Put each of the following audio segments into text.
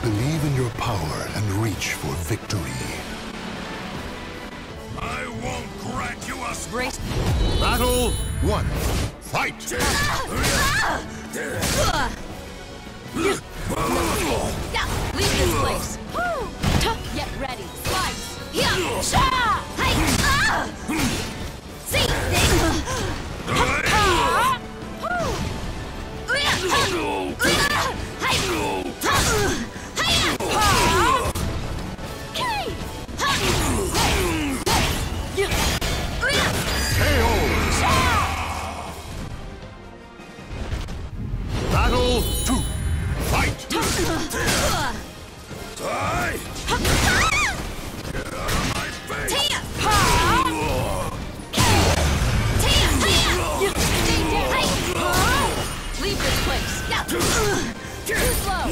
Believe in your power and reach for victory. I won't grant you a Brace. Battle 1. Fight! Leave this place. Get ready. Slice. See. Battle 2. Fight! Die! Get out of my face! Leave this place. Too slow.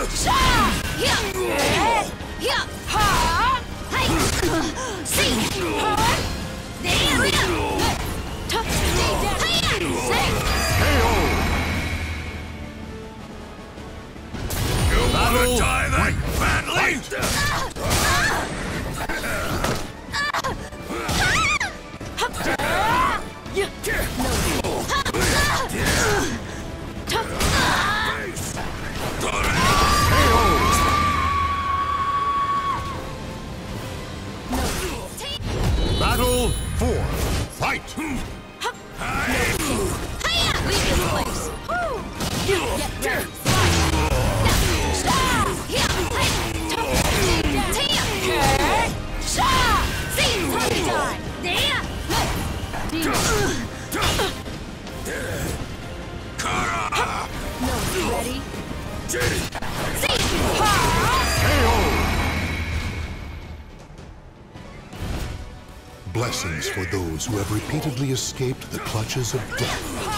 You wanna die that badly? Battle 4. Fight! Leave this place. Get ready. Ready? Blessings for those who have repeatedly escaped the clutches of death.